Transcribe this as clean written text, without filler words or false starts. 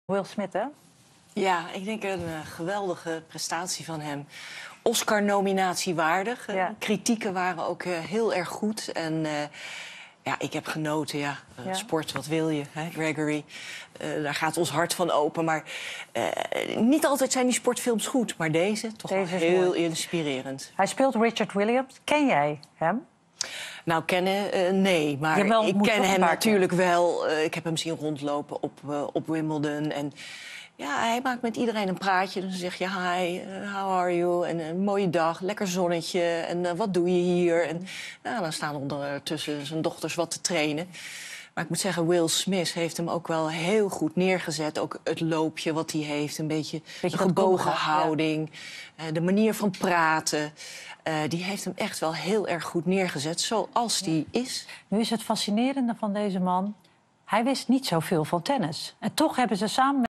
Will Smith, hè? Ja, ik denk een geweldige prestatie van hem. Oscar-nominatie waardig. Ja. Kritieken waren ook heel erg goed. En ja, ik heb genoten. Ja. Sport, wat wil je, hè, Gregory? Daar gaat ons hart van open. Maar niet altijd zijn die sportfilms goed. Maar deze toch wel heel inspirerend. Hij speelt Richard Williams. Ken jij hem? Nou, kennen, nee. Maar ik ken hem natuurlijk wel. Ik heb hem zien rondlopen op Wimbledon. En ja, hij maakt met iedereen een praatje. Dan zeg je, hi, how are you? En een mooie dag, lekker zonnetje. En wat doe je hier? En nou, dan staan ondertussen zijn dochters wat te trainen. Maar ik moet zeggen, Will Smith heeft hem ook wel heel goed neergezet. Ook het loopje wat hij heeft, een beetje de gebogen houding. Ja. De manier van praten. Die heeft hem echt wel heel erg goed neergezet, zoals die is. Nu is het fascinerende van deze man. Hij wist niet zoveel van tennis. En toch hebben ze samen